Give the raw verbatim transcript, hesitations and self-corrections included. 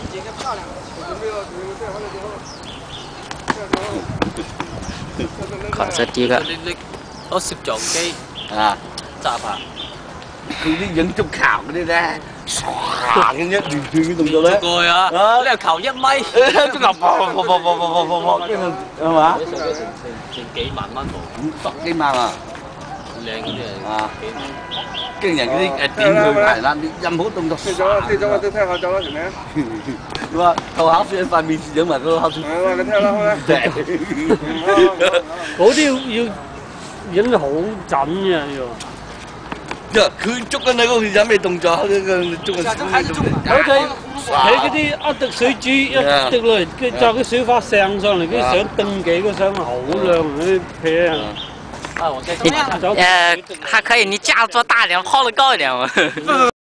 截个漂亮。 講實啲㗎。 攞攝像機啊， 揸下。 佢啲影足球嗰啲咧，唰咁一連串嘅動作咧。 做過啊！呢個球一米， 足球砰砰砰砰砰砰砰，跟住係嘛？ 成成成幾萬蚊喎。 十幾萬啊！ 靚嗰啲係啊， 幾蚊。 跟人嗰啲誒點佢係啦，你任何動作。 這張這張我都太好找了，兄弟。 係嘛？頭考試塊面試影埋嗰個考試。 係嘛？你睇啦，好啦。 嗰啲要影得好準嘅要。 呀，佢捉緊你嗰條有咩動作？嗰個捉緊咩動作？ 好似睇嗰啲一滴水珠一滴落嚟，跟住就啲水花上上嚟，跟住上登記嗰相好靚嗰啲片啊！ 呃，还可以，你架子做大点，抛得高一点嘛。 不不不